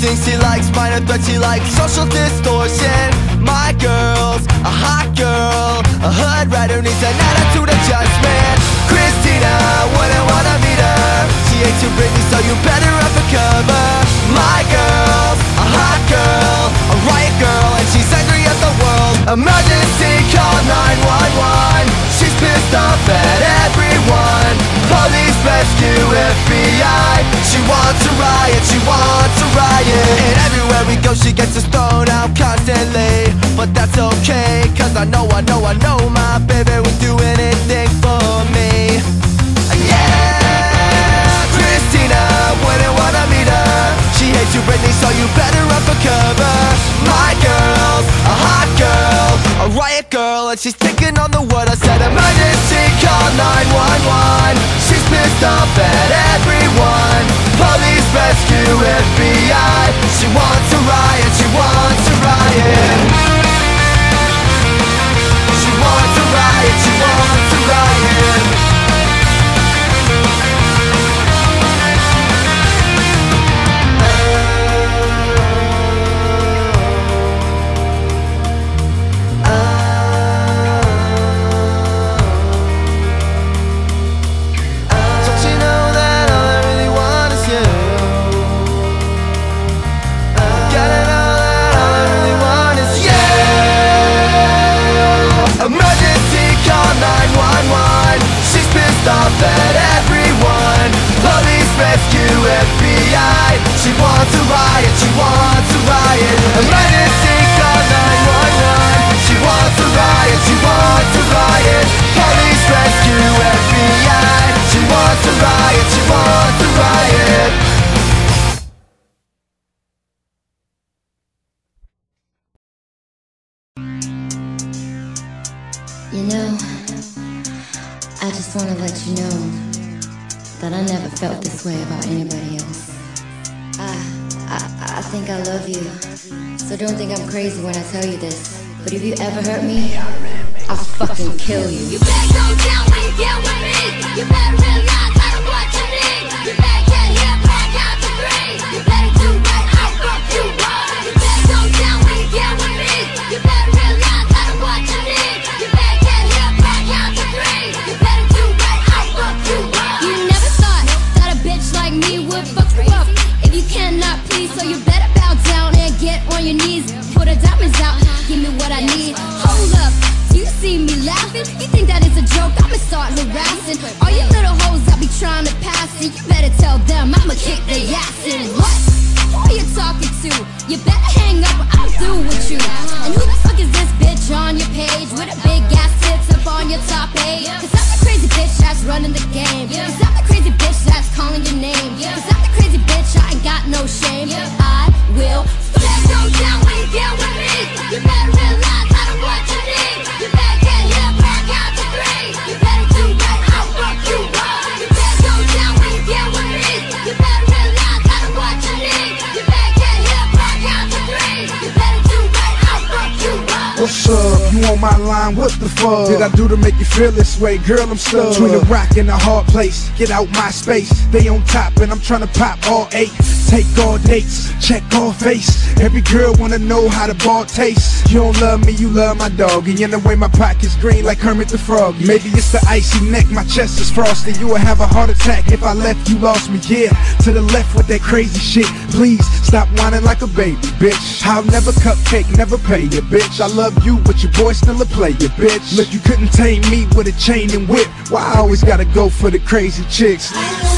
things she likes, minor threats she likes, social distortion. My girl's a hot girl, a hood rat who needs an attitude adjustment. Christina, wouldn't wanna meet her. She hates you, Britney, so you better up for cover. My girl's a hot girl, a riot girl, and she's angry at the world. Emergency, call 911. She's pissed off at everyone. Police, rescue, FBI. She wants a riot, she wants a riot. And everywhere we go she gets us thrown out constantly. But that's okay, cause I know my baby would do anything for me. Yeah, Christina, wouldn't wanna meet her. She hates you, Britney, so you better run for cover. My girl's a hot girl, a riot girl, and she's thinking on the word. I said emergency, call 911. She's pissed off at everyone. Police, rescue, FBI. She wants a riot, she wants a riot. She wants a riot, she wants a riot. Off at everyone. Police, rescue, FBI. She wants a riot, she wants a riot. Emergency, call 911. She wants a riot, she wants a riot. Police, rescue, FBI. She wants a riot, she wants a riot. You know, I just want to let you know that I never felt this way about anybody else. I think I love you, so don't think I'm crazy when I tell you this. But if you ever hurt me, I'll fucking kill you. You better go down when you get with me. You better realize I don't what you need. You better get here, back out to three. You better do right, I'll fuck you up. You better go down when you get with me. You better realize I don't what you need. You better get here, back out to three. You better do right, I'll fuck you up. You never thought that a bitch like me would fuck you up. If you cannot please, so you better bow down and get on your knees. Put the diamonds out, give me what I need. Hold up, you see me laughing? You think that is a joke? I'ma start harassing all you little hoes I be trying to pass it. You better tell them I'ma kick their ass in. What? Who are you talking to? You better hang up or I'm through with you. And who the fuck is this bitch on your page with a big ass tits up on your top page? Cause I'm the crazy bitch that's running the game. Cause I'm the crazy bitch that's calling your name. Cause I'm the crazy bitch, I ain't got no shame. I will fuck go down when you get with me. You better realize I don't what you need. You better get here, back out to three. You better do right, I'll fuck you up. You better go down when you get with me. You better realize I don't what you need. You better get here, back out to three. You better do right, I'll fuck you up. What's up? You on my line? What the fuck did I do to make you feel this way? Girl, I'm stuck between a rock and a hard place. Get out my space. They on top and I'm trying to pop all eight. Take all dates, check all face. Every girl wanna know how the ball tastes. You don't love me, you love my dog. And in the way my pocket's green like Kermit the Frog. Maybe it's the icy neck, my chest is frosty. You would have a heart attack if I left, you lost me. Yeah, to the left with that crazy shit. Please stop whining like a baby, bitch. I'll never cupcake, never pay you, bitch. I love you, but your boy still a player, bitch. Look, you couldn't tame me with a chain and whip. Why I always gotta go for the crazy chicks?